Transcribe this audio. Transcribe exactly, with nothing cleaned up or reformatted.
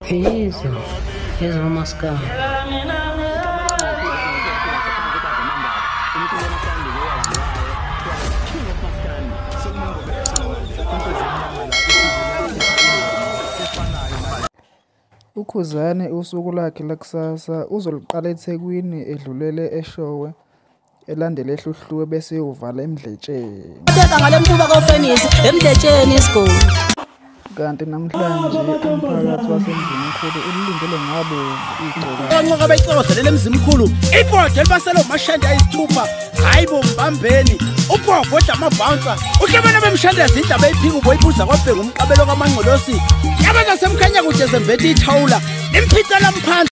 Yizo, yizo umaskandi. uKhuzani usuku lakhe lakusasa uzoliqala eThekwini edlulele eShowe elandele eHluhluwe bese eyovala eMdletsheni. Beka ngale mkhuba kaFenisi eMdletsheni isigoli. Kanti namhlanje umphakathi waseMzimkhulu ulindele ngabo igcoka. Onqoka abayicozelele eMzimkhulu ibhodwe libaselo mashanda ayisithupha hayibo mbambeni ubhobhoda amabouncer uhlebana bemshandeza indaba eyiphika uboyibuza kwabheka umqabelo kaMangqolosi yabaza semkhanya kude zembethi ithawula imphicela mphandle.